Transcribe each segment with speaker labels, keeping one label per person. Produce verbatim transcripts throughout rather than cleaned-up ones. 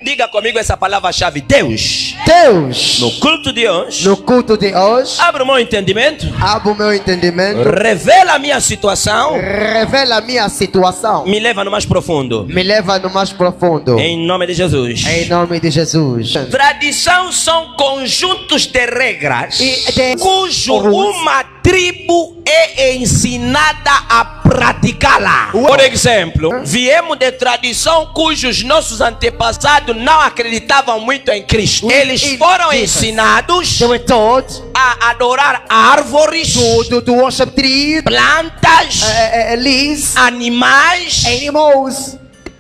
Speaker 1: Diga comigo essa palavra-chave, Deus.
Speaker 2: Deus.
Speaker 1: No culto de hoje.
Speaker 2: No culto de hoje.
Speaker 1: Abre o meu entendimento.
Speaker 2: Abre o meu entendimento.
Speaker 1: Revela a minha situação.
Speaker 2: Revela a minha situação.
Speaker 1: Me leva no mais profundo.
Speaker 2: Me leva no mais profundo.
Speaker 1: Em nome de Jesus.
Speaker 2: Em nome de Jesus.
Speaker 1: Tradição são conjuntos de regras
Speaker 2: E de-
Speaker 1: cujo uma tribo é ensinada a praticá-la. Por exemplo, viemos de tradição cujos nossos antepassados não acreditavam muito em Cristo. Eles
Speaker 2: in
Speaker 1: foram
Speaker 2: Jesus.
Speaker 1: ensinados
Speaker 2: They were taught
Speaker 1: a adorar árvores,
Speaker 2: to, to, to worship trees,
Speaker 1: plantas,
Speaker 2: uh, uh, leaves,
Speaker 1: animais,
Speaker 2: animals,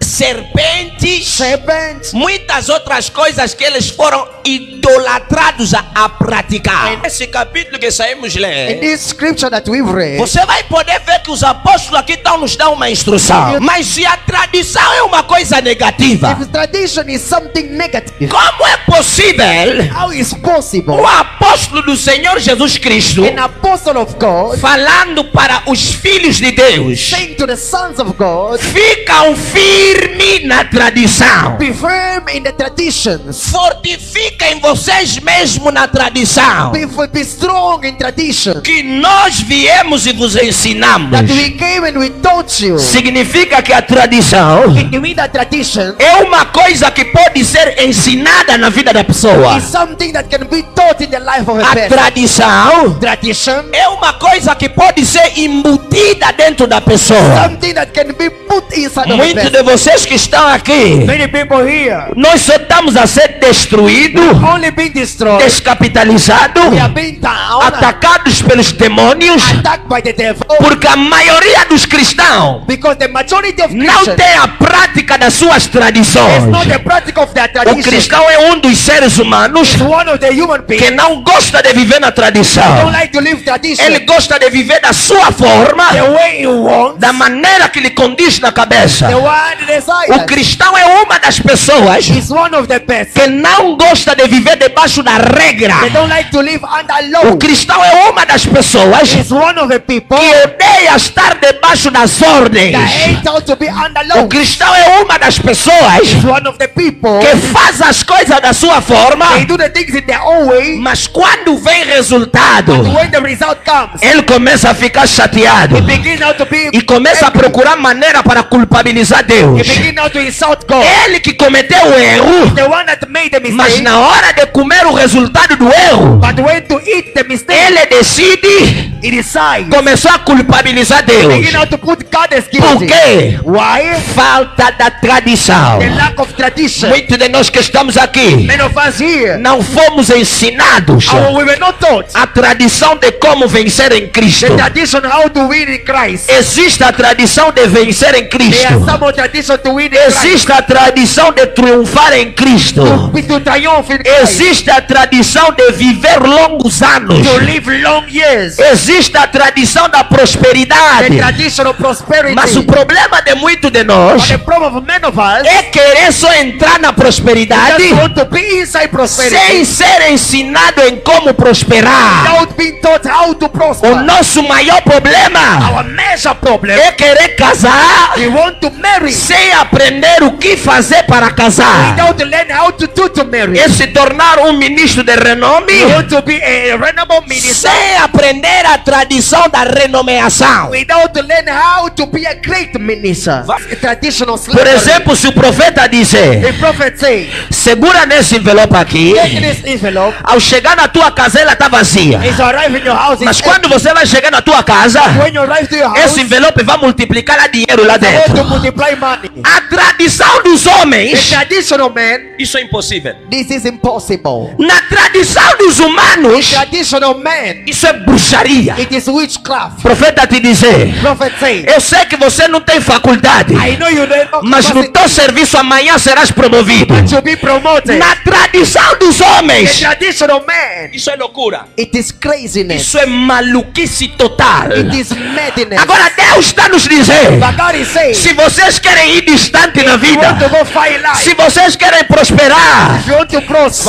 Speaker 1: serpentes,
Speaker 2: serpents,
Speaker 1: muitas outras coisas que eles foram idolatrados a, a praticar. Nesse capítulo que saímos
Speaker 2: In
Speaker 1: ler,
Speaker 2: this scripture that we've read,
Speaker 1: você vai poder ver que os apóstolos aqui estão nos dando uma instrução. Mas se a tradição é uma coisa negativa,
Speaker 2: if tradition is something negative,
Speaker 1: como é possível
Speaker 2: how is possible
Speaker 1: o apóstolo do Senhor Jesus Cristo
Speaker 2: an apostle of God
Speaker 1: falando para os filhos de Deus,
Speaker 2: saying to the sons of God,
Speaker 1: ficam firmes na tradição,
Speaker 2: be firm in the traditions,
Speaker 1: fortifiquem vocês mesmos na tradição
Speaker 2: be, be strong in tradition
Speaker 1: que nós viemos e vos ensinamos.
Speaker 2: that we came and we taught you.
Speaker 1: Significa que a tradição
Speaker 2: It means that tradition
Speaker 1: é uma coisa que pode ser ensinada na vida da pessoa.
Speaker 2: is something that can be taught in the life of a
Speaker 1: A
Speaker 2: person.
Speaker 1: tradição
Speaker 2: Tradition
Speaker 1: é uma coisa que pode ser embutida dentro da pessoa.
Speaker 2: something that can be put inside of a
Speaker 1: Muitos
Speaker 2: person.
Speaker 1: de vocês que estão aqui,
Speaker 2: Many people here
Speaker 1: nós só estamos a ser destruídos,
Speaker 2: only being destroyed.
Speaker 1: descapitalizados,
Speaker 2: We are being down,
Speaker 1: atacados pelos demônios,
Speaker 2: attacked by the devil,
Speaker 1: porque a maioria dos cristãos
Speaker 2: because the majority of
Speaker 1: não
Speaker 2: Christians
Speaker 1: tem a prática das suas tradições.
Speaker 2: is not the practice of their
Speaker 1: O
Speaker 2: tradition.
Speaker 1: cristão é um dos seres humanos
Speaker 2: It's one of the human beings
Speaker 1: que não gosta de viver na
Speaker 2: who
Speaker 1: tradição.
Speaker 2: don't like to live tradition
Speaker 1: Ele gosta de viver da sua forma,
Speaker 2: the way you want,
Speaker 1: da maneira que lhe condiz na cabeça.
Speaker 2: the one
Speaker 1: O
Speaker 2: desires.
Speaker 1: cristão é uma das pessoas
Speaker 2: Is one of the best.
Speaker 1: que não gosta de viver debaixo da regra.
Speaker 2: They don't like to live under
Speaker 1: O
Speaker 2: law.
Speaker 1: cristão é uma das pessoas
Speaker 2: Is one of the people
Speaker 1: que odeia estar debaixo das ordens.
Speaker 2: that hate how to be under
Speaker 1: O
Speaker 2: law.
Speaker 1: cristão é uma das pessoas
Speaker 2: Is one of the people
Speaker 1: que faz as coisas da sua forma,
Speaker 2: they do the things in their own way,
Speaker 1: mas quando vem resultado,
Speaker 2: when the result comes,
Speaker 1: ele começa a ficar chateado
Speaker 2: he begins now to be
Speaker 1: e começa a procurar maneira para culpabilizar Deus.
Speaker 2: he begins now to insult God.
Speaker 1: Ele que cometeu o erro,
Speaker 2: The one that made the
Speaker 1: mas
Speaker 2: mistake,
Speaker 1: na hora de comer o resultado do erro,
Speaker 2: but when to eat the mistake,
Speaker 1: ele decide,
Speaker 2: he decides.
Speaker 1: começou a culpabilizar Deus.
Speaker 2: Begin now to put God as
Speaker 1: Por
Speaker 2: guilty.
Speaker 1: quê?
Speaker 2: Why?
Speaker 1: Falta da tradição.
Speaker 2: The lack of tradition.
Speaker 1: Muitos de nós que estamos aqui
Speaker 2: Many of us here,
Speaker 1: não fomos ensinados
Speaker 2: our, we were not taught
Speaker 1: a tradição de como vencer em Cristo.
Speaker 2: the tradition how to win in Christ.
Speaker 1: Existe a tradição de vencer em
Speaker 2: There are
Speaker 1: Cristo.
Speaker 2: some tradition to win in Christ.
Speaker 1: Existe a tradição de triunfar em Cristo.
Speaker 2: To, to triumph in Christ.
Speaker 1: Existe a tradição de viver longos anos.
Speaker 2: To live long years.
Speaker 1: Existe a tradição da
Speaker 2: The
Speaker 1: prosperidade.
Speaker 2: tradition of prosperity.
Speaker 1: Mas o problema de muitos de
Speaker 2: But
Speaker 1: nós
Speaker 2: the problem of many of us,
Speaker 1: é querer só entrar na prosperidade
Speaker 2: just want to be inside
Speaker 1: sem
Speaker 2: prosperity
Speaker 1: ser ensinado em como prosperar.
Speaker 2: without being taught how to prosper.
Speaker 1: O nosso maior problema
Speaker 2: Our major problem,
Speaker 1: é querer casar
Speaker 2: we want to marry
Speaker 1: sem aprender o que fazer para casar.
Speaker 2: without learn how to do to marry.
Speaker 1: É se tornar um ministro de renome
Speaker 2: We want to be a renovable minister
Speaker 1: sem aprender a tradição da renomeação.
Speaker 2: without learn how to be a great minister. A traditional
Speaker 1: Por
Speaker 2: slavery.
Speaker 1: exemplo, se o profeta disser,
Speaker 2: The prophet say,
Speaker 1: segura nesse envelope aqui,
Speaker 2: take this envelope.
Speaker 1: ao chegar na tua casa ela está vazia.
Speaker 2: It's arrive in your house.
Speaker 1: Mas
Speaker 2: It's
Speaker 1: quando você vai chegar na tua casa,
Speaker 2: when you arrive to your house,
Speaker 1: esse envelope vai multiplicar a dinheiro lá
Speaker 2: you want to
Speaker 1: dentro.
Speaker 2: multiply money.
Speaker 1: A tradição dos
Speaker 2: The
Speaker 1: homens,
Speaker 2: traditional man,
Speaker 1: isso é impossível.
Speaker 2: this is impossible.
Speaker 1: Na tradição dos humanos,
Speaker 2: Traditional man,
Speaker 1: isso é bruxaria.
Speaker 2: it is witchcraft.
Speaker 1: O profeta te dizer,
Speaker 2: Prophet say,
Speaker 1: eu sei que você não tem faculdade,
Speaker 2: I know you don't know,
Speaker 1: mas no teu serviço amanhã serás promovido.
Speaker 2: to be promoted.
Speaker 1: Na tradição dos
Speaker 2: The
Speaker 1: homens,
Speaker 2: traditional man,
Speaker 1: isso é loucura.
Speaker 2: it is craziness.
Speaker 1: Isso é maluquice total.
Speaker 2: It is madness.
Speaker 1: Agora Deus está nos dizendo,
Speaker 2: But God is saying,
Speaker 1: se vocês querem ir distante na
Speaker 2: you want to
Speaker 1: vida,
Speaker 2: go find life,
Speaker 1: se vocês querem prosperar,
Speaker 2: if you want to prosper,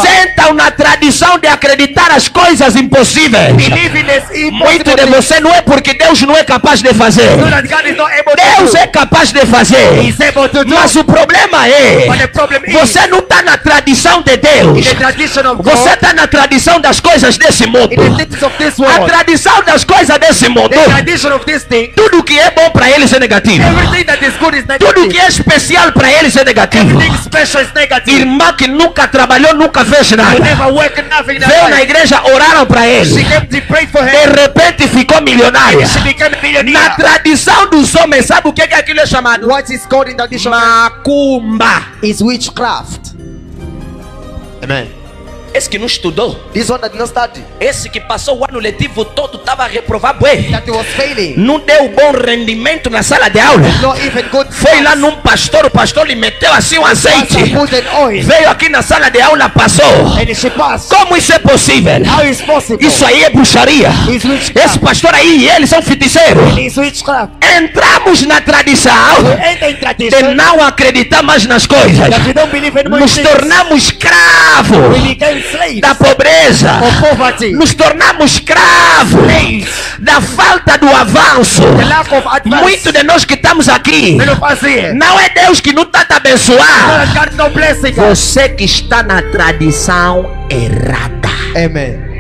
Speaker 1: sentam na tradição de acreditar as coisas impossíveis.
Speaker 2: Believe in this impossible
Speaker 1: Muito de
Speaker 2: thing.
Speaker 1: você não é porque Deus não é capaz de fazer.
Speaker 2: So that God is not able
Speaker 1: Deus
Speaker 2: to do.
Speaker 1: é capaz de fazer.
Speaker 2: He's able to do.
Speaker 1: Mas o problema é,
Speaker 2: But the problem is,
Speaker 1: você não está na tradição de Deus.
Speaker 2: in the tradition of
Speaker 1: Você
Speaker 2: God,
Speaker 1: está na tradição das coisas desse mundo.
Speaker 2: in the things of this
Speaker 1: A
Speaker 2: world,
Speaker 1: tradição das coisas desse mundo.
Speaker 2: the tradition of this thing,
Speaker 1: Tudo que é bom para eles é negativo.
Speaker 2: everything that is good is
Speaker 1: Tudo
Speaker 2: negative.
Speaker 1: que é especial para eles é negativo.
Speaker 2: Everything special is negative.
Speaker 1: Irmã que nunca trabalhou, nunca fez
Speaker 2: You
Speaker 1: nada.
Speaker 2: never work nothing in
Speaker 1: Veio
Speaker 2: her
Speaker 1: na
Speaker 2: life.
Speaker 1: igreja, oraram para ele.
Speaker 2: She came to pray for
Speaker 1: De
Speaker 2: her.
Speaker 1: repente ficou milionária.
Speaker 2: She became a
Speaker 1: Na
Speaker 2: millionaire.
Speaker 1: tradição dos homens, sabe o que que aquilo é chamado?
Speaker 2: What is called in the tradition
Speaker 1: Macumba.
Speaker 2: is witchcraft. Amen.
Speaker 1: Esse que não estudou,
Speaker 2: This one that did not study,
Speaker 1: esse que passou o ano letivo todo, estava a reprovar bué.
Speaker 2: that he was failing,
Speaker 1: Não deu bom rendimento na sala de aula.
Speaker 2: not even good.
Speaker 1: Foi lá num pastor, o pastor lhe meteu assim um azeite.
Speaker 2: Pastor put an oil,
Speaker 1: Veio aqui na sala de aula, passou.
Speaker 2: and she passed.
Speaker 1: Como isso é possível?
Speaker 2: How is possible?
Speaker 1: Isso aí é bruxaria.
Speaker 2: Is
Speaker 1: Esse
Speaker 2: witchcraft.
Speaker 1: pastor aí e eles são feiticeiros.
Speaker 2: Is witchcraft.
Speaker 1: Entramos na tradição
Speaker 2: We enter in
Speaker 1: de
Speaker 2: tradition
Speaker 1: não acreditar mais nas coisas.
Speaker 2: that we don't believe in
Speaker 1: Nos
Speaker 2: things.
Speaker 1: tornamos escravos
Speaker 2: We became slaves
Speaker 1: da pobreza.
Speaker 2: of poverty.
Speaker 1: Nos tornamos escravos da falta do avanço.
Speaker 2: The lack of advance.
Speaker 1: Muito de nós que estamos aqui,
Speaker 2: Many of us here.
Speaker 1: não é Deus que não está te abençoar.
Speaker 2: God is not blessing us.
Speaker 1: Você que está na tradição errada.
Speaker 2: Amen.